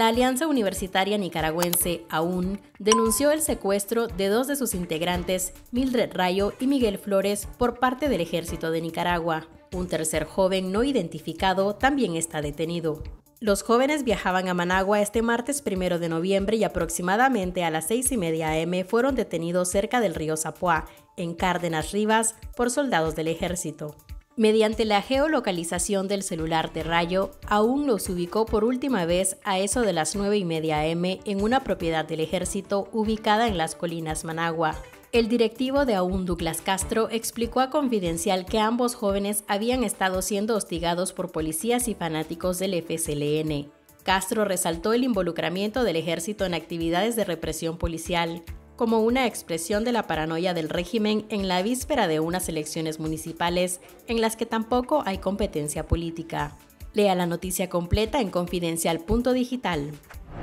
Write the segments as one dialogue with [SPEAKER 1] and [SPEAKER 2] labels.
[SPEAKER 1] La Alianza Universitaria Nicaragüense, AUN, denunció el secuestro de dos de sus integrantes, Mildred Rayo y Miguel Flores, por parte del Ejército de Nicaragua. Un tercer joven no identificado también está detenido. Los jóvenes viajaban a Managua este martes 1 de noviembre y aproximadamente a las 6:30 am fueron detenidos cerca del río Zapuá, en Cárdenas Rivas, por soldados del ejército. Mediante la geolocalización del celular de Rayo, AUN los ubicó por última vez a eso de las 9:30 am en una propiedad del ejército ubicada en las colinas Managua. El directivo de AUN, Douglas Castro, explicó a Confidencial que ambos jóvenes habían estado siendo hostigados por policías y fanáticos del FSLN. Castro resaltó el involucramiento del ejército en actividades de represión policial, como una expresión de la paranoia del régimen en la víspera de unas elecciones municipales en las que tampoco hay competencia política. Lea la noticia completa en confidencial.digital.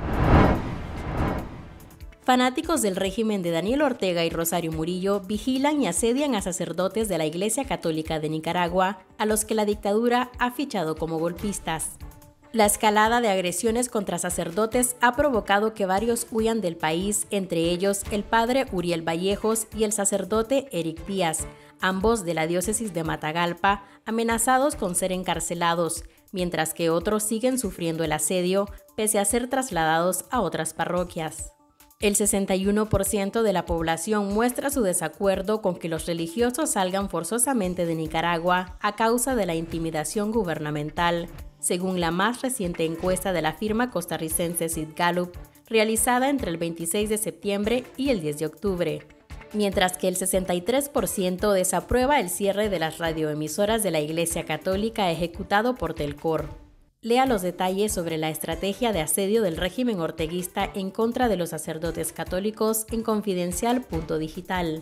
[SPEAKER 1] Fanáticos del régimen de Daniel Ortega y Rosario Murillo vigilan y asedian a sacerdotes de la Iglesia Católica de Nicaragua, a los que la dictadura ha fichado como golpistas. La escalada de agresiones contra sacerdotes ha provocado que varios huyan del país, entre ellos el padre Uriel Vallejos y el sacerdote Eric Díaz, ambos de la diócesis de Matagalpa, amenazados con ser encarcelados, mientras que otros siguen sufriendo el asedio, pese a ser trasladados a otras parroquias. El 61% de la población muestra su desacuerdo con que los religiosos salgan forzosamente de Nicaragua a causa de la intimidación gubernamental, según la más reciente encuesta de la firma costarricense Sid Gallup, realizada entre el 26 de septiembre y el 10 de octubre. Mientras que el 63% desaprueba el cierre de las radioemisoras de la Iglesia Católica ejecutado por Telcor. Lea los detalles sobre la estrategia de asedio del régimen orteguista en contra de los sacerdotes católicos en confidencial.digital.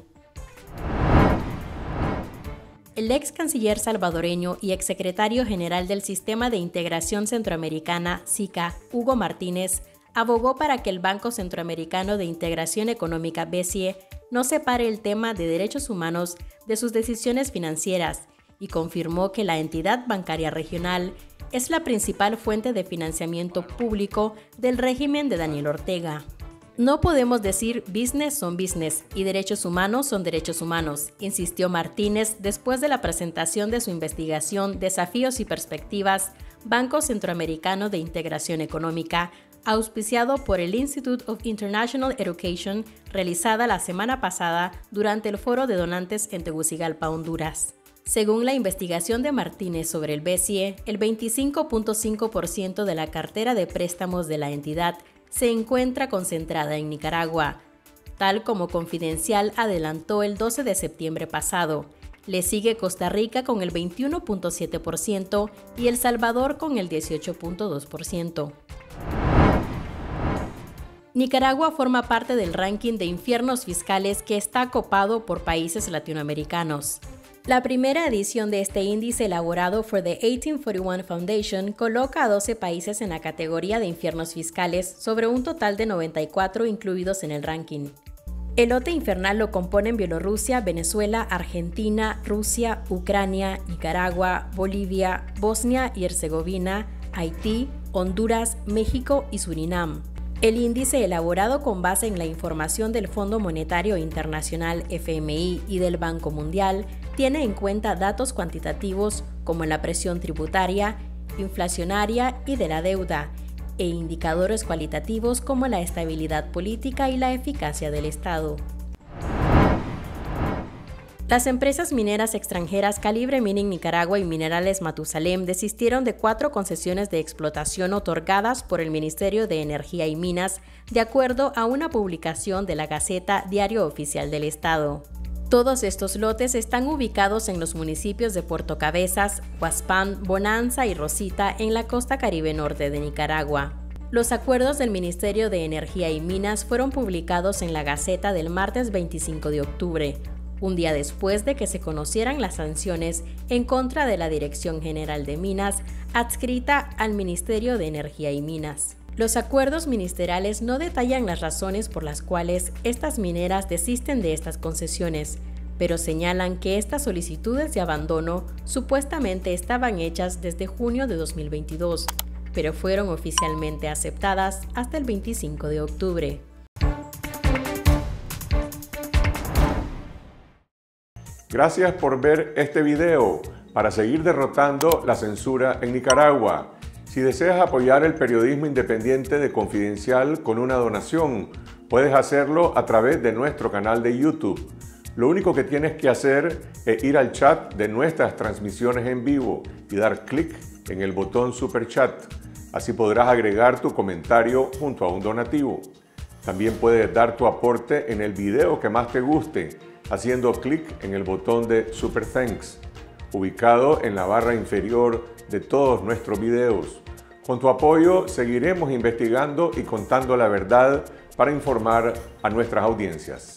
[SPEAKER 1] El ex canciller salvadoreño y exsecretario general del Sistema de Integración Centroamericana, SICA, Hugo Martínez, abogó para que el Banco Centroamericano de Integración Económica, BCE, no separe el tema de derechos humanos de sus decisiones financieras y confirmó que la entidad bancaria regional es la principal fuente de financiamiento público del régimen de Daniel Ortega. No podemos decir business son business y derechos humanos son derechos humanos, insistió Martínez después de la presentación de su investigación Desafíos y Perspectivas, Banco Centroamericano de Integración Económica, auspiciado por el Institute of International Education, realizada la semana pasada durante el Foro de Donantes en Tegucigalpa, Honduras. Según la investigación de Martínez sobre el BCE, el 25.5% de la cartera de préstamos de la entidad se encuentra concentrada en Nicaragua, tal como Confidencial adelantó el 12 de septiembre pasado. Le sigue Costa Rica con el 21.7% y El Salvador con el 18.2%. Nicaragua forma parte del ranking de infiernos fiscales que está copado por países latinoamericanos. La primera edición de este índice elaborado por The 1841 Foundation coloca a 12 países en la categoría de infiernos fiscales sobre un total de 94 incluidos en el ranking. El lote infernal lo componen Bielorrusia, Venezuela, Argentina, Rusia, Ucrania, Nicaragua, Bolivia, Bosnia y Herzegovina, Haití, Honduras, México y Surinam. El índice, elaborado con base en la información del Fondo Monetario Internacional (FMI) y del Banco Mundial, tiene en cuenta datos cuantitativos como la presión tributaria, inflacionaria y de la deuda, e indicadores cualitativos como la estabilidad política y la eficacia del Estado. Las empresas mineras extranjeras Calibre Mining Nicaragua y Minerales Matusalem desistieron de 4 concesiones de explotación otorgadas por el Ministerio de Energía y Minas, de acuerdo a una publicación de la Gaceta Diario Oficial del Estado. Todos estos lotes están ubicados en los municipios de Puerto Cabezas, Huaspán, Bonanza y Rosita en la costa caribe norte de Nicaragua. Los acuerdos del Ministerio de Energía y Minas fueron publicados en la Gaceta del martes 25 de octubre, un día después de que se conocieran las sanciones en contra de la Dirección General de Minas, adscrita al Ministerio de Energía y Minas. Los acuerdos ministeriales no detallan las razones por las cuales estas mineras desisten de estas concesiones, pero señalan que estas solicitudes de abandono supuestamente estaban hechas desde junio de 2022. pero fueron oficialmente aceptadas hasta el 25 de octubre.
[SPEAKER 2] Gracias por ver este video para seguir derrotando la censura en Nicaragua. Si deseas apoyar el periodismo independiente de Confidencial con una donación, puedes hacerlo a través de nuestro canal de YouTube. Lo único que tienes que hacer es ir al chat de nuestras transmisiones en vivo y dar clic en el botón Super Chat. Así podrás agregar tu comentario junto a un donativo. También puedes dar tu aporte en el video que más te guste, haciendo clic en el botón de Super Thanks, ubicado en la barra inferior de todos nuestros videos. Con tu apoyo seguiremos investigando y contando la verdad para informar a nuestras audiencias.